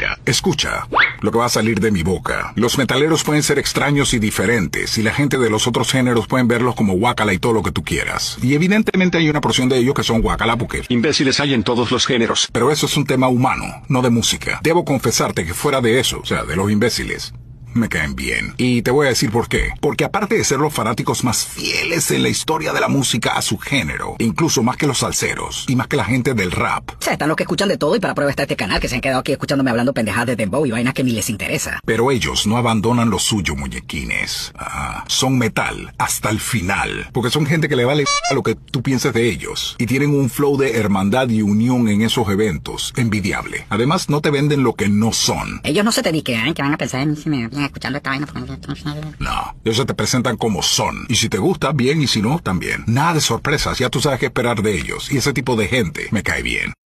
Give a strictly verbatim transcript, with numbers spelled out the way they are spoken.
música. Escucha lo que va a salir de mi boca. Los metaleros pueden ser extraños y diferentes, y la gente de los otros géneros pueden verlos como guácala y todo lo que tú quieras. Y evidentemente hay una porción de ellos que son guácala porque... Imbéciles hay en todos los géneros. Pero eso es un tema humano, no de música. Debo confesarte que fuera de eso, o sea, de los imbéciles, me caen bien. Y te voy a decir por qué. Porque aparte de ser los fanáticos más fieles en la historia de la música a su género, incluso más que los salseros y más que la gente del rap. O sea, están los que escuchan de todo y para prueba está este canal que se han quedado aquí escuchándome hablando pendejadas de dembow y vainas que ni les interesa. Pero ellos no abandonan lo suyo, muñequines. Ah, son metal hasta el final. Porque son gente que le vale a lo que tú pienses de ellos. Y tienen un flow de hermandad y unión en esos eventos envidiable. Además, no te venden lo que no son. Ellos no se te diquean, que van a pensar en mí si me vienen escuchando esta vaina. No, ellos se te presentan como son. Y si te gusta, bien, y si no, también. Nada de sorpresas, ya tú sabes qué esperar de ellos. Y ese tipo de gente me cae bien.